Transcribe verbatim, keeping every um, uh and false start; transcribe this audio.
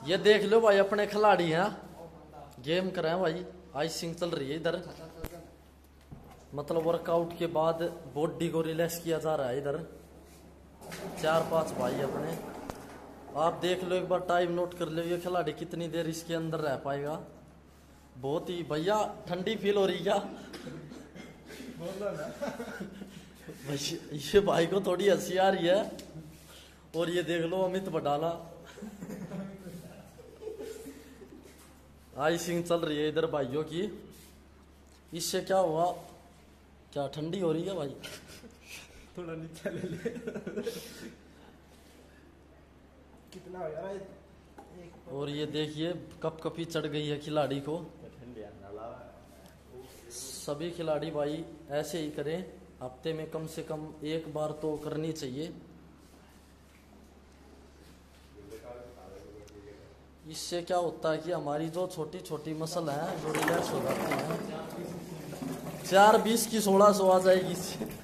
ये देख लो भाई अपने खिलाड़ी हैं, गेम कर रहे हैं भाई, आइसिंग चल रही है इधर, मतलब वर्कआउट के बाद बॉडी को रिलैक्स किया जा रहा है इधर। चार पांच भाई अपने, आप देख लो एक बार, टाइम नोट कर लो ये खिलाड़ी कितनी देर इसके अंदर रह पाएगा। बहुत ही भैया ठंडी फील हो रही क्या? ये भाई को थोड़ी हंसी आ रही है। और ये देख लो अमित बटाला, आइसिंग चल रही है इधर भाइयों की। इससे क्या हुआ, क्या ठंडी हो रही है भाई? थोड़ा नीचे ले ले। कितना हो यार? और ये देखिए कप कपी चढ़ गई है खिलाड़ी को। सभी खिलाड़ी भाई ऐसे ही करें, हफ्ते में कम से कम एक बार तो करनी चाहिए। इससे क्या होता है कि हमारी जो छोटी छोटी मसल हैं जो रिलैक्स हो जाती हैं। चार बीस की सोलह सौ आ जाएगी इससे।